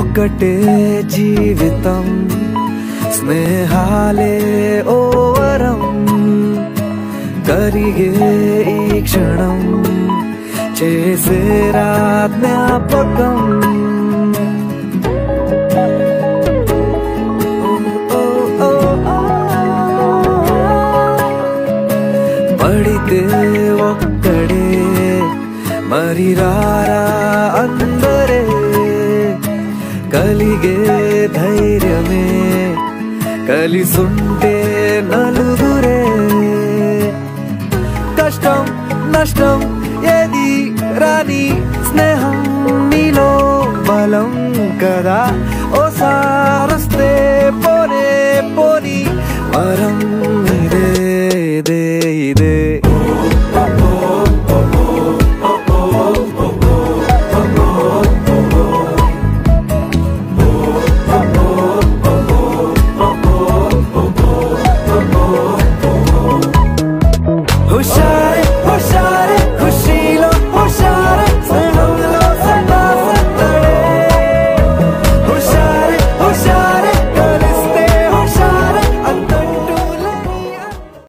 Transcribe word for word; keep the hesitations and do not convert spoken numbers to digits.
ఒక్కటే జీవితం స్నేహాలే ఓ వరం కరిగే ఈ క్షణం చేసే జ్ఞాపకం పడితే ఒక్కడే మరి రారా అందరే కలిగే ధైర్యమే కలిసుంటే